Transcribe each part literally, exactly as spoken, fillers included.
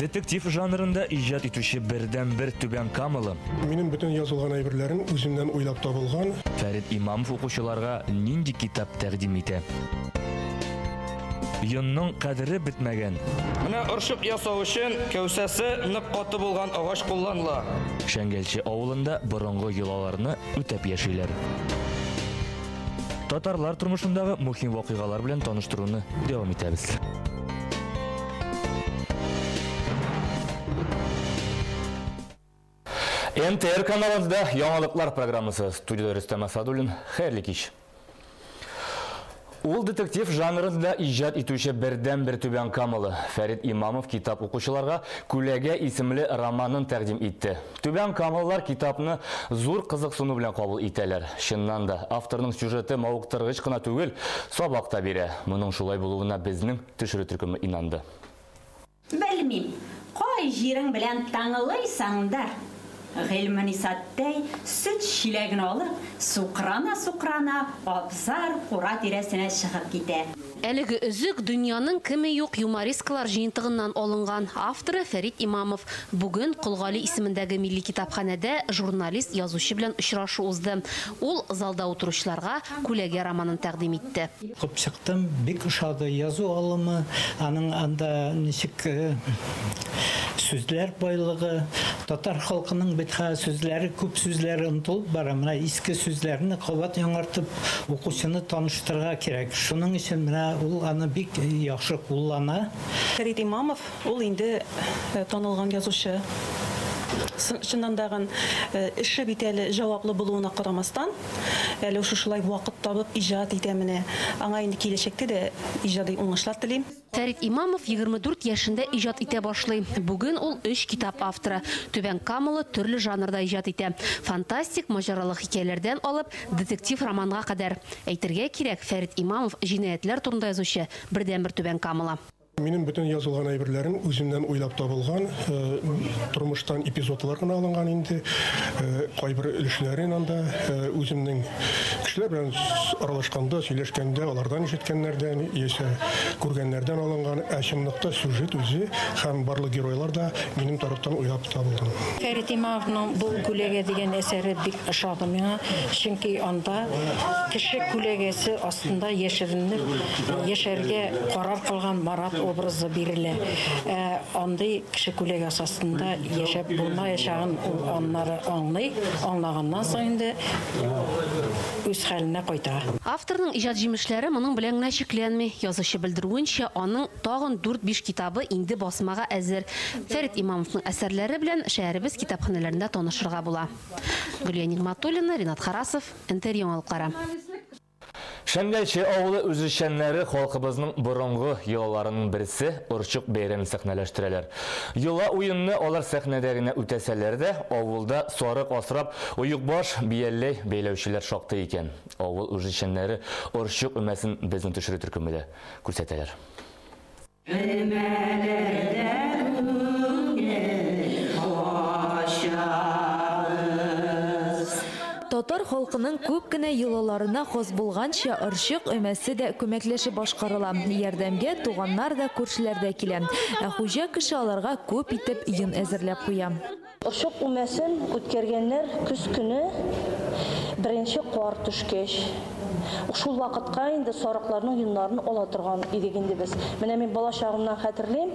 Детектив жанрында иҗат итүче бердән бер түбән камылы. Минем бөтен язылган әйберләрен үземнән уйлап табылган. Фәрит Имамов укучыларга нинди китап тәкъдим итә? Йонның кадере бетмәгән. Менә орчык ясау өчен кәүсәсе нык каты булган агач кулланыла. Шәңгәлче авылында борынгы йолаларны үтәп яшиләр. Татарлар тормышындагы мөһим вакыйгалар белән таныштыруны дәвам итәбез. Н Т Р каналында яңалыклар программасы. Студияда Рөстәм Асадуллин. Хәерле кич. Ул детектив жанрында иҗат итүче бердән бер түбән камылы. Фәрит Имамов китап укучыларга «Күләгә» исемле романын тәкъдим итте. Түбән камыллар китапны зур кызыксыну белән кабул итәләр. Чыннан да авторның сюжеты мавыктыргыч кына түгел, сабак та бирә. Моның шулай булуына безнең төшерү төркеме инанды. Белмим, кай җирең белән таңылыйсаңдар. Гыйльмани саттей сөт шиләген алып, сукрана-сукрана абзар кура тирәсенә чыгып китә. Әлеге үзек дөньяның кеме юк юмористкалар җыентыгыннан алынган. Авторы Фәрит Имамов бүген Кулгали исемендәге милли китапханәдә журналист язучы белән очрашу узды. Ул залда утыручыларга «Күләгә» романын тәкъдим итте. Кып чыктым, бик ошады язу алымы, аның анда ничек сүзләр байлыгы, татар халкының битха сүзләре, күп сүзләре онытылып бара. Менә иске сүзләрне кабат яңартып укучыны таныштырырга кирәк. Шуның өчен менә ул аны бик яхшы куллана. Фәрит Имамов ул инде танылган язучы. Чыннан да эше бит әле җаваплы булуына карамастан, әле шушылай вакыт табып иҗат итә менә. Аңа инде киләчәктә дә иҗади уңышлар телим. Фәрит Имамов егерме дүрт яшендә иҗат итә башлый. Бүген ул өч китап авторы. Түбән камылы төрле жанрда иҗат итә. Фантастик, маҗаралы хикәяләрдән алып, детектив романга кадәр. Әйтергә кирәк, Фәрит Имамов җинаятьләр турында язучы бердән бер түбән камылы. Минем бөтен язылган әйберләрен үземнән уйлап табылган, тормыштан эпизодлар гына алынган инде, кайбер өлешләрен анда үземнең кешеләр белән аралашканда, сөйләшкәндә, алардан ишеткәннәрдән, яисә күргәннәрдән алынган, ә чынлыкта сюжет үзе һәм барлык геройлар да минем тарафтан уйлап табылган. Фәрит Имамовның бу «Күләгә» дигән әсәре бик ошады миңа, чөнки анда кеше күләгәсе астында яшеренеп, яшәргә карар кылган Марат образы бирелә. Андый кеше күләгә астында яшәп булмаячагын аннары аңлый, аңлаганнан соң инде үз хәленә кайта. Авторның иҗат җимешләре моның белән генә чикләнми. Язучы белдерүенчә, аның тагын дүрт-биш китабы инде басмага әзер. Фәрит Имамовның әсәрләре белән шәһәребез китапханәләрендә танышырга була. Гөлия Нигъматуллина, Ринат Харасов, Н Т Р яңалыклары. Шәңгәлче авылы үзешчәннәре халкыбызның борынгы йолаларының берсе орчык бәйрәмен сәхнәләштерәләр. Йола уенны алар сәхнәдә генә үтәсәләр дә, авылда сарык асрап, оюкбаш биялләй бәйләүчеләр шактый икән. Авыл үзешчәннәре орчык өмәсен безнең төшерү төркемендә күрсәтәләр. Татар халкының күп кенә йолаларына хас булганча орчык өмәсе дә күмәкләшеп башкарыла. Ярдәмгә туганнар да, күршеләр дә килә. Ә хуҗа кеше аларга күп итеп йын әзерләп куя. Орчык өмәсен үткәргәннәр көз көне беренче кар төшкәч. Шул вакытка инде сарыкларның йоннарын ала торган идек инде без. Менә мин бала чагымнан хәтерлим,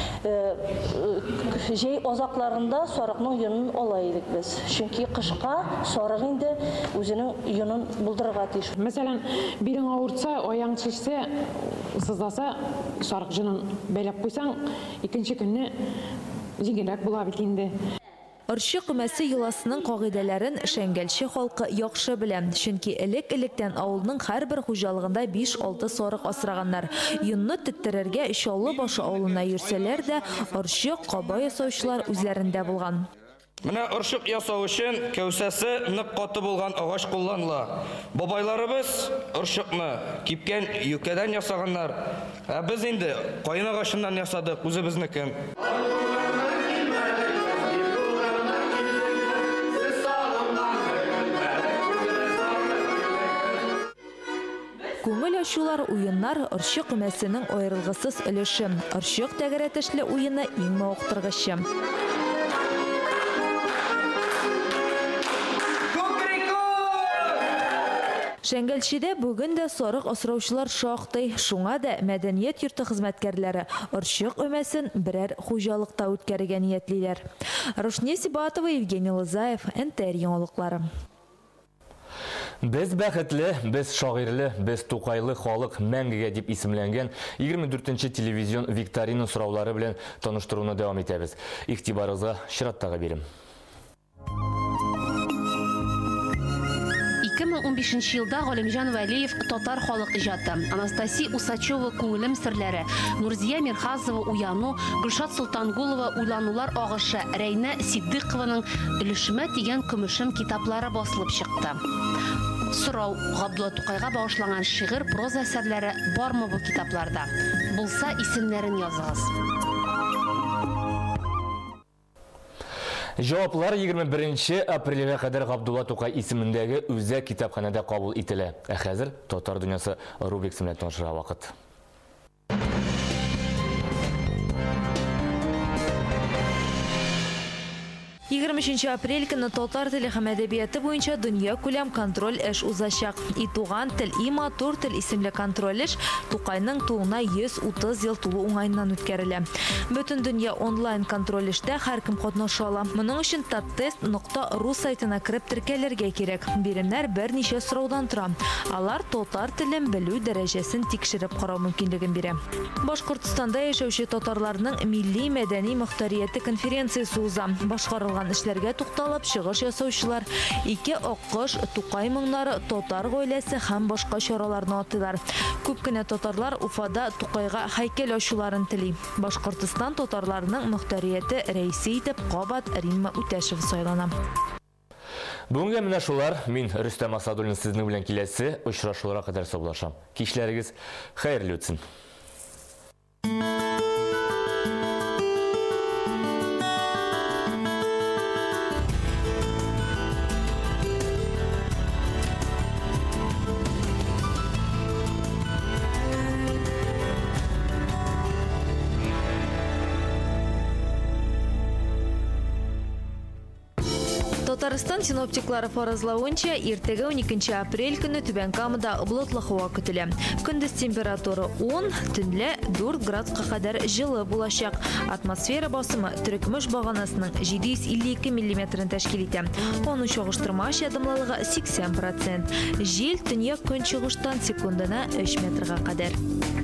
җәй азакларында сарыкның йонын ала идек без. Чөнки кышка сарык инде үзенең йонын булдырырга тиеш. Мәсәлән, бирең авыртса, аяң шешсә, сыздаса, сарык йонын бәйләп куйсаң, икенче көнне җиңелрәк була бит инде. Орчык өмәсе йоласының кагыйдәләрен шәңгәлче халкы яхшы белә, чөнки элек-электән авылның һәрбер хуҗалыгында биш-алты сарык асраганнар. Йонны теттерергә Чаллы башы авылына йөрсәләр дә, орчык каба ясаучылар үзләрендә булган. Менә орчык ясау өчен кәүсәсе нык каты булган агач кулланыла. Бабайларыбыз орчыкны кипкән юкәдән ясаганнар. Ә без инде кайын агачыннан ясадык, үзебезнекен. Күңел ачулар, уеннар ырчык өмәсенең аерылгысыз өлеше. Ырчык тәгәрәтешле уены иң мавыктыргычы. Шәңгәлчедә бүген дә сарык асраучылар шактый. Шуңа да мәдәният йорты хезмәткәрләре ырчык өмәсен берәр хуҗалыкта үткәрергә ниятлиләр. Рушния Сибатова, Евгений Лызаев, эн тэ эр яңалыклары. Без бәхетле, без шагыйрле, без тукайлы халык мәңгегә дип исемләнгән егерме дүртенче телевизион викторина сораулары белән таныштыруны дәвам итәбез. Игътибарыгызга чираттагы бирем. ике мең унбишенче елда Галимҗан Вәлиев татар халык иҗаты, Анастасия Усачева күңелем серләре, Нурзия Мирхазова уяну, Гөлшат Солтангулова уйланулар агышы, Рәйнә Сиддыйкованың өлешемә тигән көмешем китаплары басылып чыкты. Сорау, Габдулла Тукайга багышланган шигырь, проза әсәрләре бармы бу китапларда? Булса, исемнәрен языгыз. Җаваплар егерме беренче апрельгә кадәр Габдулла Тукай исемендәге үзәк китапханәдә кабул ителә. Ә хәзер Татар дөньясы рубрикасы белән танышырга вакыт. егерме өченче апрель көнне татар теле һәм әдәбияты буенча дөнья күләм контроль эш узачак. И туган тел, и матур тел исемле контроль эш Тукайның туына йөз утыз ел тулу уңайыннан үткәрелә. Бөтен дөнья онлайн контроль эштә һәркем катнаша ала. Моның өчен таптест нокта ру сайтына кирип теркәлергә кирәк. Биремнәр берничә сораудан тора. Алар татар телен белү дәрәҗәсен тикшереп карау мөмкинлеген бирә. Башкортстанда яшәүче татарларның милли мәдәни мөхтәрияте конференциясе уза. Башкарылган эшләргә тукталып чыгыш ясаучылар, ике аккош, Тукай моңнары, татар гаиләсе һәм башка чараларны атыйлар. Күп кенә татарлар Уфада Тукайга һәйкәл ачуларын тели. Башкортстан татарларының мөхтәрияте рәисе итеп кабат Римма Үтәшева сайлана. Бүгенге менә шулар. Мин Рөстәм Асадуллин сезнең белән киләсе очрашуларга кадәр саулашам. Кичләрегез хәерле үтсен. Татарстан синоптиклары фаразлавынча, иртәгә уникенче апрель көнне Түбән Камада болытлы һава көтелә. Көндез температура он, төнлә дүрт градуска кадәр җылы булачак. Атмосфера басымы Төрекмеш баганасының җиде йөз илле ике миллиметрын тәшкил итә. Оның чагыштырмача ядымлылыгы сиксән процент. Җил төньяк көнчыгыштан секундына өч метрга кадәр.